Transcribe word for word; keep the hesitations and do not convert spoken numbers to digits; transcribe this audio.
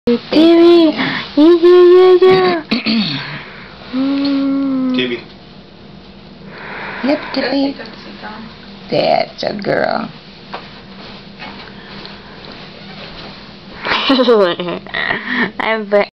T V, yeah, yeah, yeah, yeah. mm. T V. Yep, T V. That's a girl. I'm